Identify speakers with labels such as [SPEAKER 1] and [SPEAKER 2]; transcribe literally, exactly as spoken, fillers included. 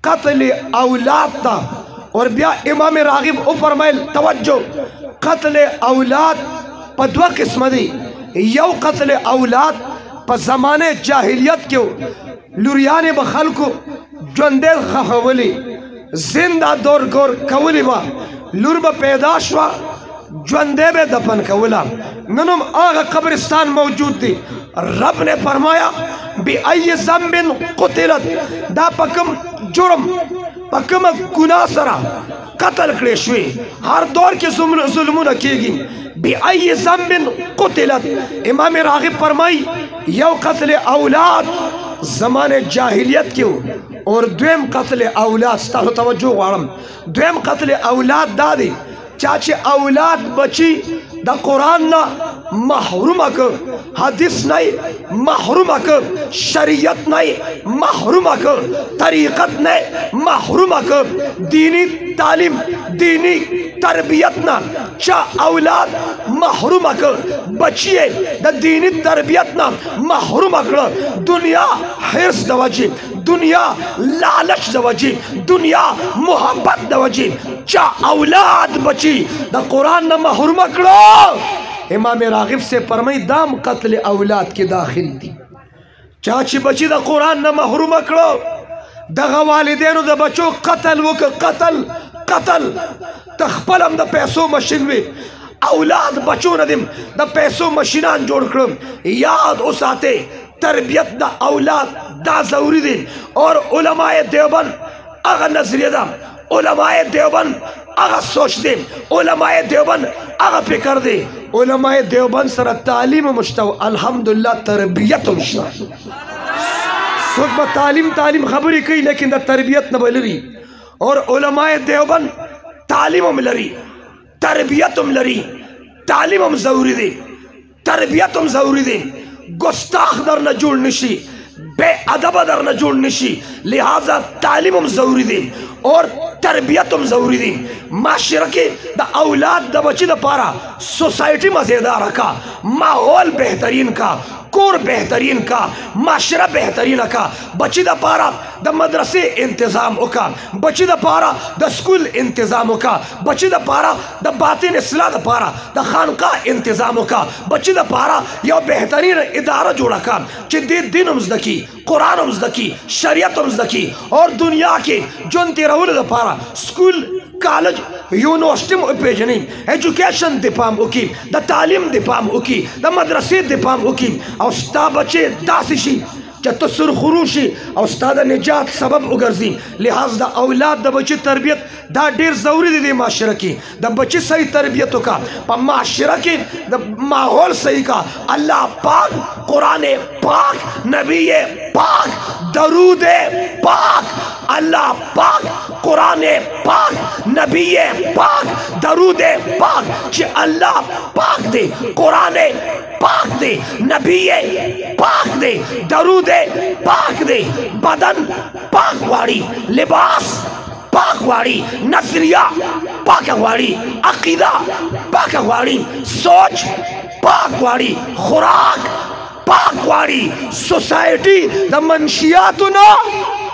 [SPEAKER 1] قتل اولاد تا اور بیا امام راغب او فرمایل توجہ قتل اولاد په دوه قسمه دي یو قتل اولاد په زمانه جاهلیت کې لوریانه به خلکو ژوندې خخولي زنده دور ګور کولی با لور به پیدا شوا ژوندې به دفن کولا نن هم هغه قبرستان موجود دی رب نے فرمایا بأي ذنب قتلت دا پکم جرم پکم گناہ سرا قتل کړي شوی هر دور کې ظلمونه کېږي بأي ذنب قتلت امام راغب فرمائی یو قتل اولاد زمان جاہلیت کیوں اور دویم قتل اولاد ستاسو توجہ غواړم دویم قتل اولاد دادی چاچے اولاد بچی دا قرآن نا محروم کر حدیث نہیں محروم کر شریعت نہیں محروم کر طریقت نہیں محروم کر دینی تعلیم دینی تربیت نا چا اولاد محروم کر بچیے دا دینی تربیت نا محروم کر دنیا حرص دوجی دنیا لالچ دوجی دنیا محبت دوجی چا اولاد بچی دا قرآن نا محروم کرو امام راغب سے فرمائی دام قتل اولاد کے داخل دی چاچی بچی دا قرآن نا محروم کرو دا والدینو دا بچو قتل وک قتل قتل تخپلم دا پیسو مشنوی اولاد بچو ندیم دا پیسو مشینان جوڑ کرم یاد اس آتے تربیت دا اولاد دا ضروری دی اور علماء دیوبند اغا نظریہ دا علماء دیوبند اغا سوچ دے علماء دیوبند اغا فکر دے علماء دیوبند سر تعلیم مشتو الحمدللہ تربیت مشتو سوچ با تعلیم تعلیم خبری کئی لیکن دا تربیت نبلری اور علماء دیوبند تعلیم لری تربیت لری تعلیم ضروری دے تربیت ضروری دے گستاخ در نجوڑ نشی بے ادب در نجوڑ نشی لہذا تعلیم ضروری دے اور تربیت ضروری دی معاشرہ کے دا اولاد دا بچی دا پارا سوسائٹی مزیدار رکھا ماحول بہترین کا کور بہترین کا معاشرہ بہترین کا بچی دا پارا دا مدرسے انتظام کا بچی دا پارا دا سکول انتظام کا بچی دا پارا دا باطن اصلاح دا پارا دا خانقاہ انتظام کا بچی دا پارا یا بہترین ادارہ جوڑا کا چی دی دین امزدکی قرآن امزدکی شریعت امزدکی اور دنیا کے جنتی رول دا پارا سکول کالج یونیورسٹی پیجنی ایجوکیشن دی پام اکی دا تعلیم دی پام اکی دا مدرسی دی پام اکی او ستا بچے داسی شی چا سرخروشی او ستا دا نجات سبب اگرزی لحاظ دا اولاد دا بچی تربیت دا دیر ضروری دی دی معاشرہ کی دا بچی صحیح تربیتو کا پا معاشرہ کی دا ماحول صحیح کا اللہ پاک قرآن پاک نبی پاک درود پاک اللہ پاک قرآن پاک نبی پاک درود پاک چی اللہ پاک دے قرآن پاک دے نبی پاک دے درود پاک دے بدن پاک واری لباس پاک واری نظریہ پاک واری عقیدہ پاک واری سوچ پاک واری خوراک پاک واری سوسائٹی دا منشیاتنا